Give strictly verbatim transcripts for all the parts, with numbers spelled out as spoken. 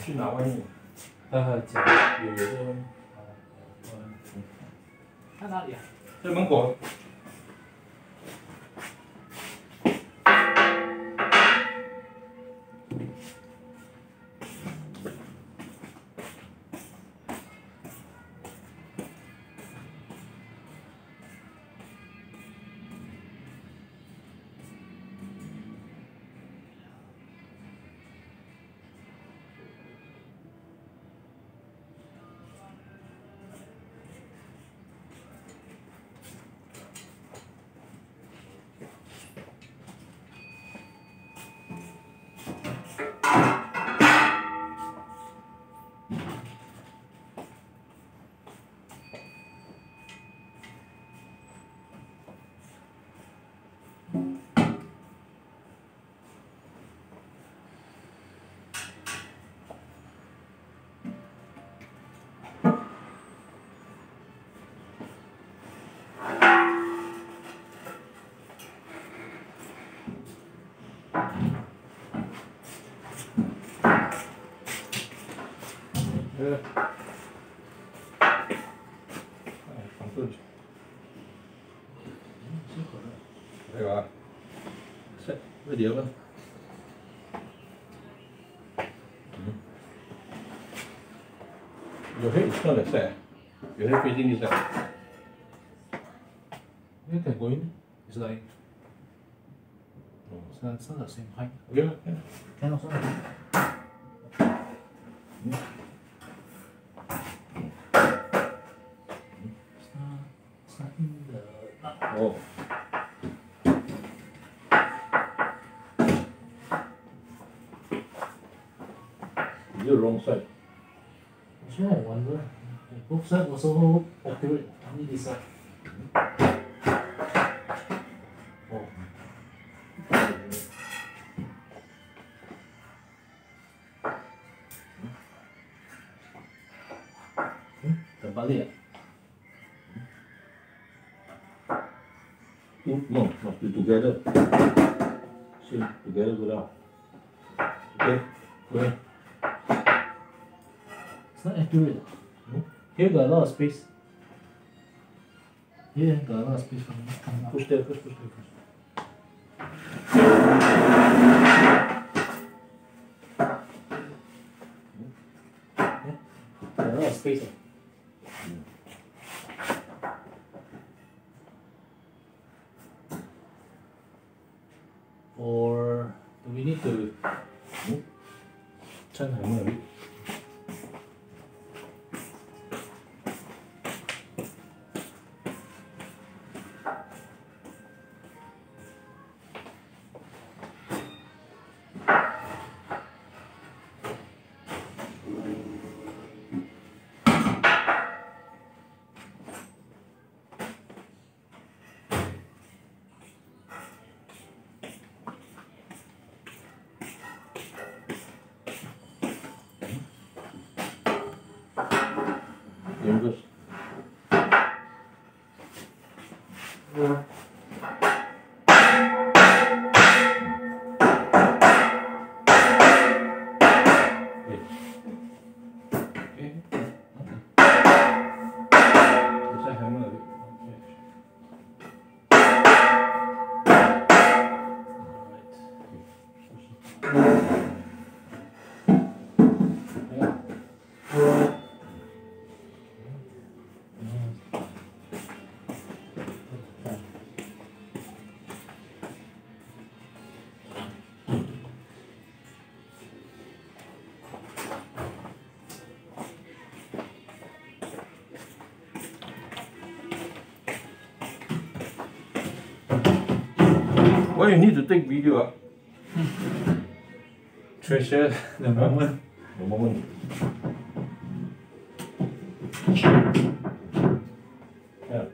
去拿外面。 喝喝酒。 有有在外面。 在哪里啊？ 在门口。呃，哎，放这去。 嗯，辛苦了。 对吧？是，这点了。嗯。Your head is not like that. Your head facing this side. You can go in. It's like. It's not, it's not the same height. Yeah, yeah. Can also. Mm. It's not. It's not in the. Oh. Is it the wrong side? Actually, I wonder. Both sides also accurate. Only this side. Oh. Terbalik. Two, no, must be together. Same, together go down. Okay, go ahead. It's not accurate. Hmm? Here got a lot of space. Here got a lot of space for me. Push there first, push there first. Got a lot of space. Or do we need to Hmm? turn her? Hammer a bit. Youngest. Yeah. Okay. Okay. Just a hammer a bit. Why you need to take video? Ah? Treasure the moment. The moment. Yeah.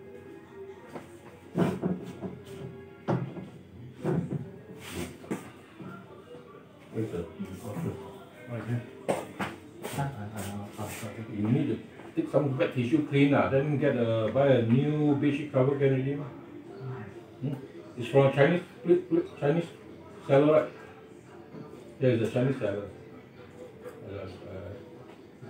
Where's the Right here. Ah, ah, ah, ah, sorry. You need to take some wet tissue cleaner, then get a buy a new bedsheet cover can already. Hmm? It's from a Chinese Chinese seller, right? Yeah, it's a Chinese seller. Uh, uh,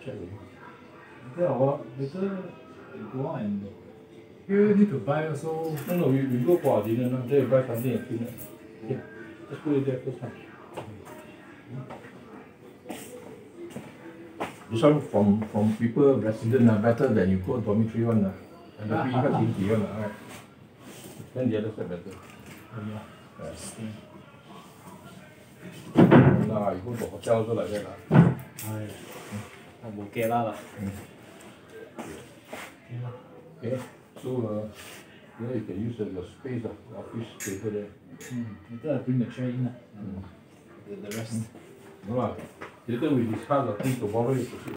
check with you. Later, our, later we go out and here need to buy also. No, no, we, we go for our dinner now. Then we buy something and clean it. Okay, just put it there first time. This one from from people resident are better than you go dormitory one lah. And the bee got stinky one lah, right? Then the other side better. Oh, yeah. Yes. Nah, you go to hotel also like that lah. Ay, Oh, bokeh lah lah. Okay, so uh, there you can use uh, your space lah, office table there. mm, later I bring the chair in. Uh, Mm. the, the rest. No lah, later we discuss the thing tomorrow. You